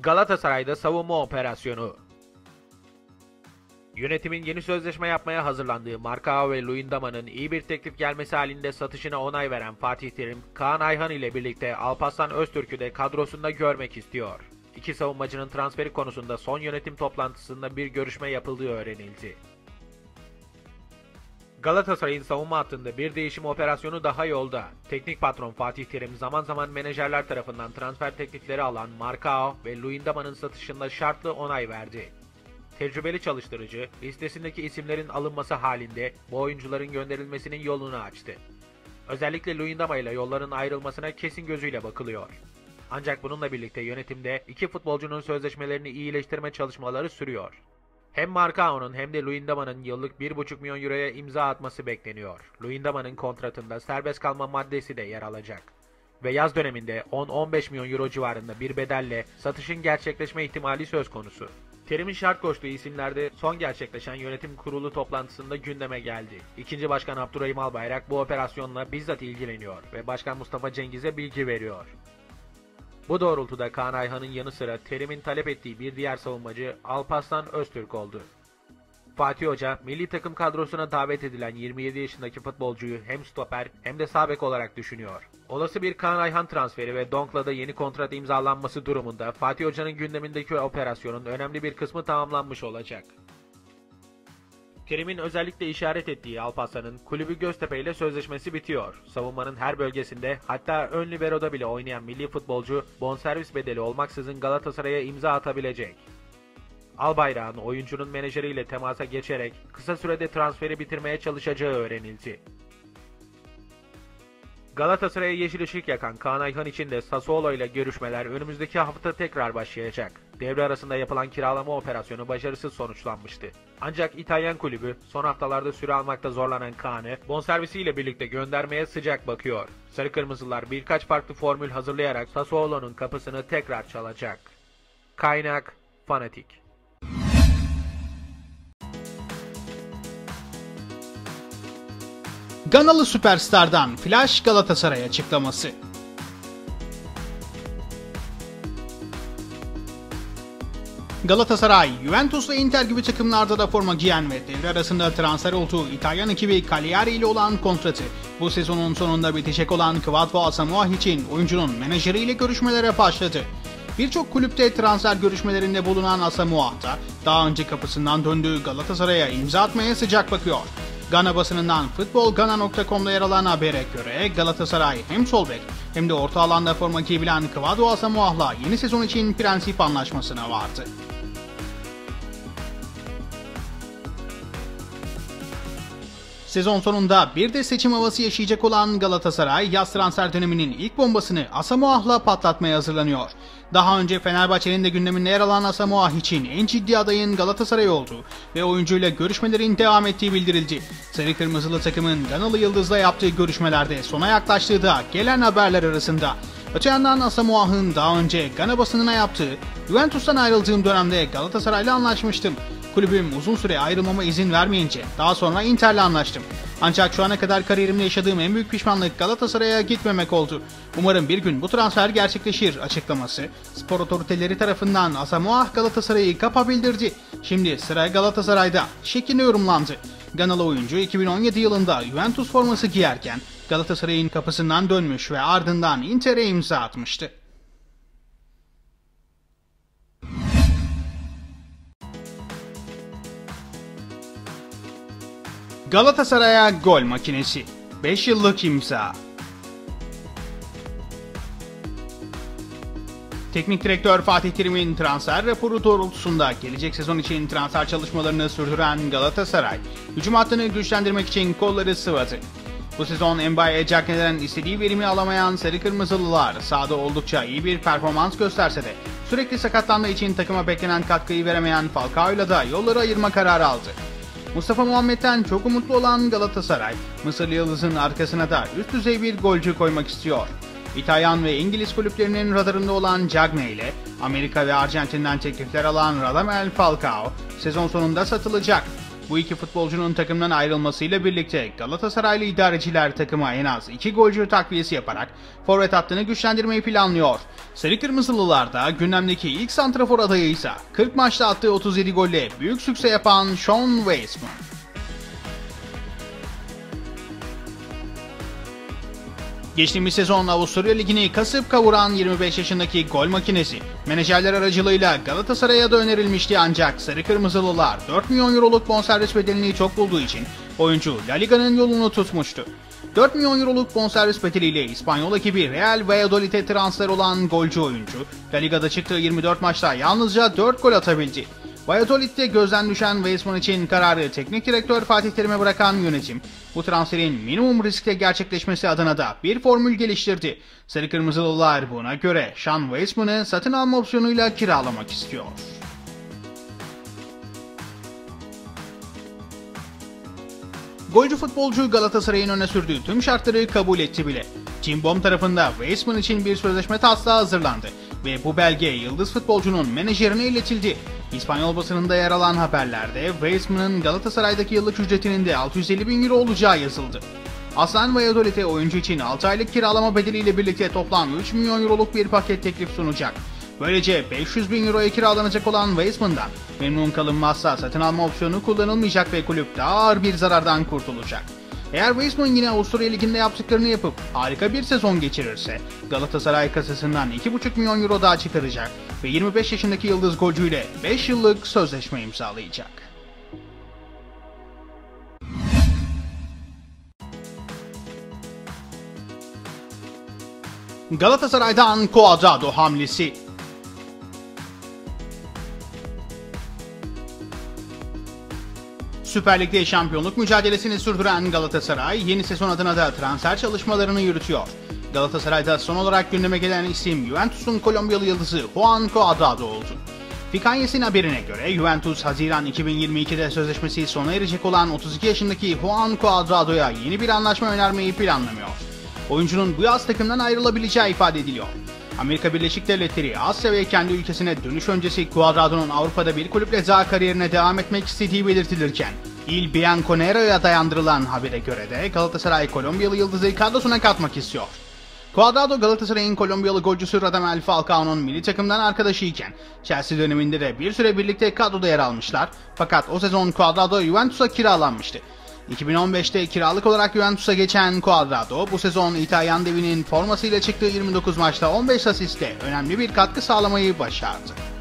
Galatasaray'da savunma operasyonu. Yönetimin yeni sözleşme yapmaya hazırlandığı Marcao ve Luyendama'nın iyi bir teklif gelmesi halinde satışına onay veren Fatih Terim, Kaan Ayhan ile birlikte Alparslan Öztürk'ü de kadrosunda görmek istiyor. İki savunmacının transferi konusunda son yönetim toplantısında bir görüşme yapıldığı öğrenildi. Galatasaray'ın savunma hattında bir değişim operasyonu daha yolda. Teknik patron Fatih Terim zaman zaman menajerler tarafından transfer teklifleri alan Marcao ve Luyendama'nın satışında şartlı onay verdi. Tecrübeli çalıştırıcı, listesindeki isimlerin alınması halinde bu oyuncuların gönderilmesinin yolunu açtı. Özellikle Luyendama ile yolların ayrılmasına kesin gözüyle bakılıyor. Ancak bununla birlikte yönetimde iki futbolcunun sözleşmelerini iyileştirme çalışmaları sürüyor. Hem Marcao'nun hem de Luyendama'nın yıllık 1,5 milyon euroya imza atması bekleniyor. Luyendama'nın kontratında serbest kalma maddesi de yer alacak. Ve yaz döneminde 10-15 milyon euro civarında bir bedelle satışın gerçekleşme ihtimali söz konusu. Terim'in şart koştuğu isimlerde son gerçekleşen yönetim kurulu toplantısında gündeme geldi. İkinci Başkan Abdurrahim Albayrak bu operasyonla bizzat ilgileniyor ve Başkan Mustafa Cengiz'e bilgi veriyor. Bu doğrultuda Kaan Ayhan'ın yanı sıra Terim'in talep ettiği bir diğer savunmacı Alparslan Öztürk oldu. Fatih Hoca, milli takım kadrosuna davet edilen 27 yaşındaki futbolcuyu hem stoper hem de sağ bek olarak düşünüyor. Olası bir Kaan Ayhan transferi ve Donk'la da yeni kontrat imzalanması durumunda Fatih Hoca'nın gündemindeki operasyonun önemli bir kısmı tamamlanmış olacak. Terim'in özellikle işaret ettiği Alparslan'ın kulübü Göztepe ile sözleşmesi bitiyor. Savunmanın her bölgesinde, hatta ön libero'da bile oynayan milli futbolcu bonservis bedeli olmaksızın Galatasaray'a imza atabilecek. Albayrak'ın oyuncunun menajeriyle temasa geçerek kısa sürede transferi bitirmeye çalışacağı öğrenildi. Galatasaray'a yeşil ışık yakan Kaan Ayhan için de Sassuolo ile görüşmeler önümüzdeki hafta tekrar başlayacak. Devre arasında yapılan kiralama operasyonu başarısız sonuçlanmıştı. Ancak İtalyan kulübü son haftalarda süre almakta zorlanan Kaan'ı bonservisiyle birlikte göndermeye sıcak bakıyor. Sarı Kırmızılar birkaç farklı formül hazırlayarak Sassuolo'nun kapısını tekrar çalacak. Kaynak Fanatik. Ganalı süperstardan Flash Galatasaray açıklaması. Galatasaray, Juventus ve Inter gibi takımlarda da forma giyen ve devre arasında transfer olduğu İtalyan ekibi Cagliari ile olan kontratı bu sezonun sonunda bitecek olan Kwadwo Asamoah için oyuncunun menajeriyle görüşmelere başladı. Birçok kulüpte transfer görüşmelerinde bulunan Asamoah da daha önce kapısından döndüğü Galatasaray'a imza atmaya sıcak bakıyor. Gana basınından futbolgana.com'da yer alan habere göre Galatasaray hem sol bek hem de orta alanda forma giyebilen Kwadwo Asamoah'la yeni sezon için prensip anlaşmasına vardı. Sezon sonunda bir de seçim havası yaşayacak olan Galatasaray yaz transfer döneminin ilk bombasını Asamoah'la patlatmaya hazırlanıyor. Daha önce Fenerbahçe'nin de gündeminde yer alan Asamoah için en ciddi adayın Galatasaray olduğu ve oyuncuyla görüşmelerin devam ettiği bildirildi. Sarı Kırmızılı takımın Ganalı Yıldız'la yaptığı görüşmelerde sona yaklaştığı da gelen haberler arasında. Öte yandan Asamoah'ın daha önce Gana basınına yaptığı "Juventus'tan ayrıldığım dönemde Galatasaray'la anlaşmıştım. Kulübüm uzun süre ayrılmama izin vermeyince daha sonra Inter'le anlaştım. Ancak şu ana kadar kariyerimde yaşadığım en büyük pişmanlık Galatasaray'a gitmemek oldu. Umarım bir gün bu transfer gerçekleşir" açıklaması spor otoriteleri tarafından Asamoah Galatasaray'ı kapabildirdi. Şimdi sıra Galatasaray'da şeklinde yorumlandı. Ganalı oyuncu 2017 yılında Juventus forması giyerken Galatasaray'ın kapısından dönmüş ve ardından Inter'e imza atmıştı. Galatasaray'a gol makinesi. 5 yıllık imza. Teknik direktör Fatih Terim'in transfer raporu doğrultusunda gelecek sezon için transfer çalışmalarını sürdüren Galatasaray, hücum hattını güçlendirmek için kolları sıvadı. Bu sezon Mbaye Cagney'den istediği verimi alamayan Sarı Kırmızılılar sahada oldukça iyi bir performans gösterse de sürekli sakatlandığı için takıma beklenen katkıyı veremeyen Falcao'yla da yolları ayırma kararı aldı. Mustafa Muhammed'den çok umutlu olan Galatasaray, Mısırlı Yıldız'ın arkasına da üst düzey bir golcü koymak istiyor. İtalyan ve İngiliz kulüplerinin radarında olan Cagney ile Amerika ve Arjantin'den teklifler alan Radamel Falcao sezon sonunda satılacak. Bu iki futbolcunun takımdan ayrılmasıyla birlikte Galatasaraylı idareciler takıma en az 2 golcü takviyesi yaparak forvet hattını güçlendirmeyi planlıyor. Sarı Kırmızılılar da gündemdeki ilk santrafor adayı ise 40 maçta attığı 37 golle büyük sükse yapan Sean Weissman. Geçtiğimiz sezon Avusturya Ligi'ni kasıp kavuran 25 yaşındaki gol makinesi, menajerler aracılığıyla Galatasaray'a da önerilmişti ancak Sarı Kırmızılılar 4 milyon euroluk bonservis bedelini çok bulduğu için oyuncu La Liga'nın yolunu tutmuştu. 4 milyon euroluk bonservis bedeliyle İspanyol ekibi Real Valladolid'e transfer olan golcü oyuncu, La Liga'da çıktığı 24 maçta yalnızca 4 gol atabildi. Valladolid'de gözden düşen Weissman için kararı teknik direktör Fatih Terim'e bırakan yönetim, bu transferin minimum riskle gerçekleşmesi adına da bir formül geliştirdi. Sarı Kırmızılılar buna göre Sean Weissman'ı satın alma opsiyonuyla kiralamak istiyor. Golcü futbolcu Galatasaray'ın öne sürdüğü tüm şartları kabul etti bile. Cimbom tarafında Weissman için bir sözleşme taslağı hazırlandı ve bu belge yıldız futbolcunun menajerine iletildi. İspanyol basınında yer alan haberlerde Weissman'ın Galatasaray'daki yıllık ücretinin de 650.000 euro olacağı yazıldı. Aslan Valladolid'e oyuncu için 6 aylık kiralama bedeliyle birlikte toplam 3 milyon euroluk bir paket teklif sunacak. Böylece 500.000 euroya kiralanacak olan Weissman'dan memnun kalınmazsa satın alma opsiyonu kullanılmayacak ve kulüp daha ağır bir zarardan kurtulacak. Eğer Weissman yine Avusturya Ligi'nde yaptıklarını yapıp harika bir sezon geçirirse Galatasaray kasasından 2,5 milyon euro daha çıkaracak ve 25 yaşındaki yıldız golcüyle 5 yıllık sözleşme imzalayacak. Galatasaray'dan Cuadrado hamlesi. Süper Lig'de şampiyonluk mücadelesini sürdüren Galatasaray yeni sezon adına da transfer çalışmalarını yürütüyor. Galatasaray'da son olarak gündeme gelen isim Juventus'un Kolombiyalı yıldızı Juan Cuadrado oldu. Fikanyes'in haberine göre Juventus Haziran 2022'de sözleşmesi sona erecek olan 32 yaşındaki Juan Cuadrado'ya yeni bir anlaşma önermeyi planlamıyor. Oyuncunun bu yaz takımdan ayrılabileceği ifade ediliyor. Amerika Birleşik Devletleri, Asya ve kendi ülkesine dönüş öncesi Cuadrado'nun Avrupa'da bir kulüple daha kariyerine devam etmek istediği belirtilirken, Il Bianconero'ya dayandırılan habere göre de Galatasaray Kolombiyalı yıldızı kadrosuna katmak istiyor. Cuadrado Galatasaray'ın Kolombiyalı golcüsü Radamel Falcao'nun milli takımdan arkadaşıyken Chelsea döneminde de bir süre birlikte kadroda yer almışlar fakat o sezon Cuadrado Juventus'a kiralanmıştı. 2015'te kiralık olarak Juventus'a geçen Cuadrado bu sezon İtalyan devinin formasıyla çıktığı 29 maçta 15 asistle önemli bir katkı sağlamayı başardı.